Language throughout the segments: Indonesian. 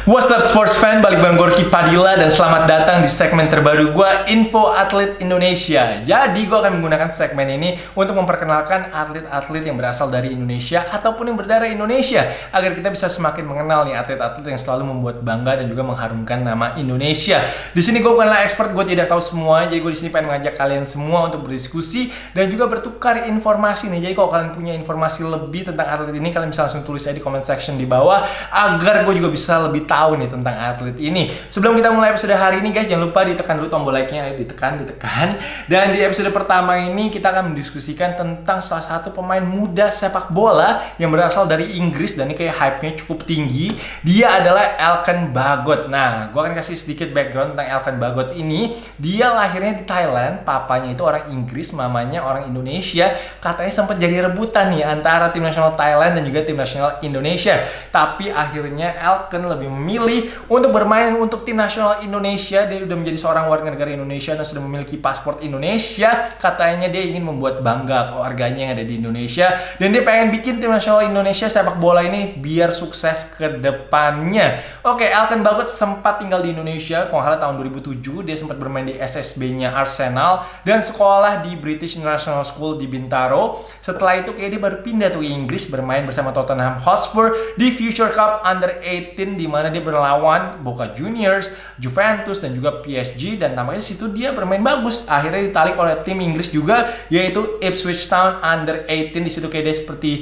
What's up sports fan, balik bareng Gorky Padilla dan selamat datang di segmen terbaru gue, Info Atlet Indonesia. Jadi gue akan menggunakan segmen ini untuk memperkenalkan atlet-atlet yang berasal dari Indonesia ataupun yang berdarah Indonesia, agar kita bisa semakin mengenal nih atlet-atlet yang selalu membuat bangga dan juga mengharumkan nama Indonesia. Di sini gue bukanlah expert, gue tidak tahu semua, jadi gue di sini pengen mengajak kalian semua untuk berdiskusi dan juga bertukar informasi nih. Jadi kalau kalian punya informasi lebih tentang atlet ini, kalian bisa langsung tulis aja di comment section di bawah, agar gue juga bisa lebih tahu nih tentang atlet ini. Sebelum kita mulai episode hari ini guys, jangan lupa ditekan dulu tombol like-nya, ditekan. Dan di episode pertama ini kita akan mendiskusikan tentang salah satu pemain muda sepak bola yang berasal dari Inggris dan ini kayak hype-nya cukup tinggi. Dia adalah Elkan Bagot. Nah, gue akan kasih sedikit background tentang Elkan Bagot ini. Dia lahirnya di Thailand, papanya itu orang Inggris, mamanya orang Indonesia. Katanya sempat jadi rebutan nih antara tim nasional Thailand dan juga tim nasional Indonesia. Tapi akhirnya Elkan lebih memilih untuk bermain untuk tim nasional Indonesia. Dia sudah menjadi seorang warga negara Indonesia dan sudah memiliki paspor Indonesia. Katanya dia ingin membuat bangga keluarganya yang ada di Indonesia dan dia pengen bikin tim nasional Indonesia sepak bola ini biar sukses ke depannya. Oke, Elkan Bagot sempat tinggal di Indonesia, kalau nggak salah tahun 2007. Dia sempat bermain di SSB-nya Arsenal dan sekolah di British International School di Bintaro. Setelah itu kayak dia baru pindah ke Inggris, bermain bersama Tottenham Hotspur di Future Cup Under 18, di mana dia berlawan Boca Juniors, Juventus dan juga PSG, dan tampaknya situ dia bermain bagus. Akhirnya ditarik oleh tim Inggris juga, yaitu Ipswich Town Under 18. Di situ kayak dia seperti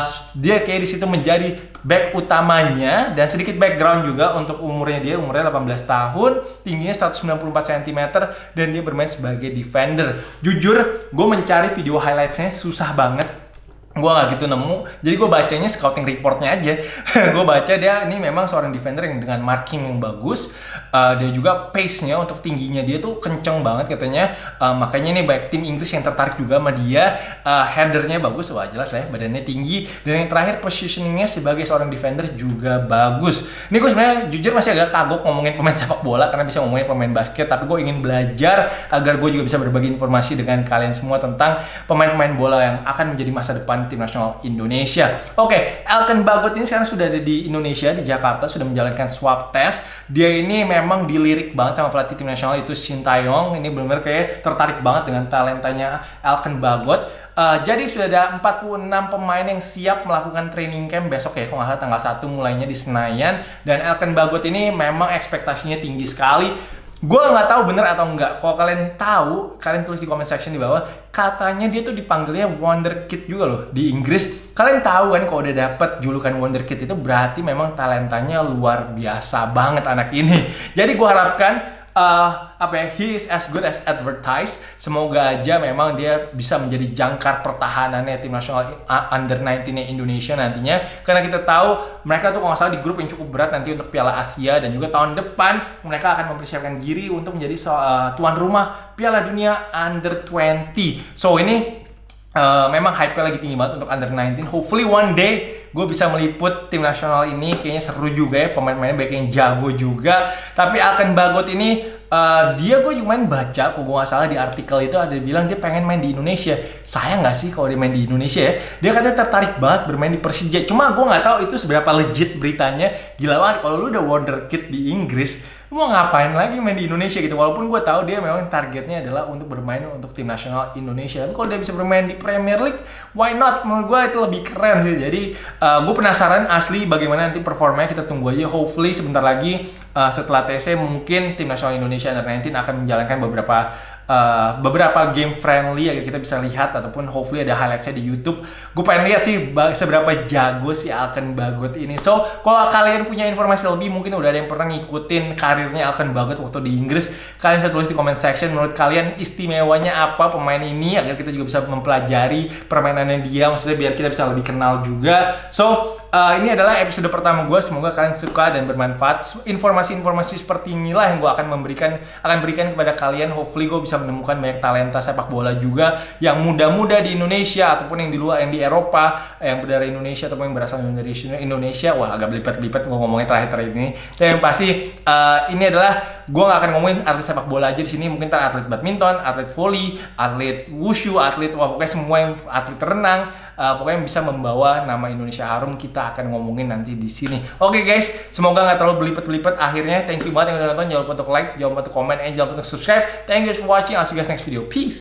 dia kayak di situ menjadi back utamanya. Dan sedikit background juga untuk umurnya, dia umurnya 18 tahun, tingginya 194 cm dan dia bermain sebagai defender. Jujur, gue mencari video highlights-nya susah banget. Gue gak gitu nemu, jadi gue bacanya scouting reportnya aja. Gue baca dia ini memang seorang defender yang dengan marking yang bagus. Dia juga pace-nya untuk tingginya dia tuh kenceng banget katanya. Makanya nih baik tim Inggris yang tertarik juga sama dia. Headernya bagus, wah jelas lah ya, badannya tinggi. Dan yang terakhir positioningnya sebagai seorang defender juga bagus. Ini gue sebenarnya jujur masih agak kagok ngomongin pemain sepak bola karena bisa ngomongin pemain basket. Tapi gue ingin belajar agar gue juga bisa berbagi informasi dengan kalian semua tentang pemain-pemain bola yang akan menjadi masa depan tim nasional Indonesia. Oke, Elkan Bagot ini sekarang sudah ada di Indonesia, di Jakarta, sudah menjalankan swab test. Dia ini memang dilirik banget sama pelatih tim nasional itu Shin Taeyong. Ini benar-benar kayak tertarik banget dengan talentanya Elkan Bagot. Jadi sudah ada 46 pemain yang siap melakukan training camp besok ya, kalau nggak salah tanggal 1 mulainya di Senayan. Dan Elkan Bagot ini memang ekspektasinya tinggi sekali. Gue nggak tahu bener atau enggak. Kalau kalian tahu, kalian tulis di comment section di bawah. Katanya dia tuh dipanggilnya Wonder Kid juga loh di Inggris. Kalian tahu kan kalau udah dapet julukan Wonder Kid itu berarti memang talentanya luar biasa banget anak ini. Jadi gue harapkan he is as good as advertised. Semoga aja memang dia bisa menjadi jangkar pertahanannya tim nasional Under 19-nya Indonesia nantinya. Karena kita tahu mereka tuh kalau nggak salah di grup yang cukup berat nanti untuk Piala Asia, dan juga tahun depan mereka akan mempersiapkan diri untuk menjadi tuan rumah Piala Dunia Under 20. So ini memang hype-nya lagi tinggi banget untuk Under 19. Hopefully one day gue bisa meliput tim nasional ini. Kayaknya seru juga ya, pemain-pemainnya banyak yang jago juga. Tapi Elkan Bagot ini dia gue juga baca, kalau gue nggak salah di artikel itu ada bilang dia pengen main di Indonesia. Sayang nggak sih kalau dia main di Indonesia ya? Dia katanya tertarik banget bermain di Persija. Cuma gue nggak tahu itu seberapa legit beritanya. Gila banget kalau lu udah Wonder Kid di Inggris, lu mau ngapain lagi main di Indonesia gitu. Walaupun gue tahu dia memang targetnya adalah untuk bermain untuk tim nasional Indonesia. Tapi kalau dia bisa bermain di Premier League, why not? Menurut gue itu lebih keren sih. Jadi gue penasaran asli bagaimana nanti performanya. Kita tunggu aja. Hopefully sebentar lagi setelah TC mungkin tim nasional Indonesia Under 19 akan menjalankan beberapa game friendly agar kita bisa lihat, ataupun hopefully ada highlightsnya di YouTube. Gue pengen lihat sih seberapa jago si Elkan Bagot ini. So kalau kalian punya informasi lebih, mungkin udah ada yang pernah ngikutin karirnya Elkan Bagot waktu di Inggris, kalian bisa tulis di comment section. Menurut kalian istimewanya apa pemain ini, agar kita juga bisa mempelajari permainannya dia, maksudnya biar kita bisa lebih kenal juga. So ini adalah episode pertama gue. Semoga kalian suka dan bermanfaat. Informasi-informasi seperti inilah yang gue akan berikan kepada kalian. Hopefully gue bisa menemukan banyak talenta sepak bola juga yang muda-muda di Indonesia ataupun yang di luar, yang di Eropa, yang berdarah Indonesia ataupun yang berasal dari Indonesia. Wah, agak belibet-belibet gue ngomongnya terakhir ini. Dan yang pasti ini adalah gue gak akan ngomongin atlet sepak bola aja di sini. Mungkin atlet badminton, atlet volley, atlet wushu, atlet pokoknya semua yang atlet renang, pokoknya bisa membawa nama Indonesia harum, kita akan ngomongin nanti di sini. Oke guys, semoga nggak terlalu belibet-belibet. Akhirnya thank you banget yang udah nonton. Jangan lupa untuk like, jangan lupa untuk komen, and jangan lupa untuk subscribe. Thank you for watching. I'll see you guys next video. Peace.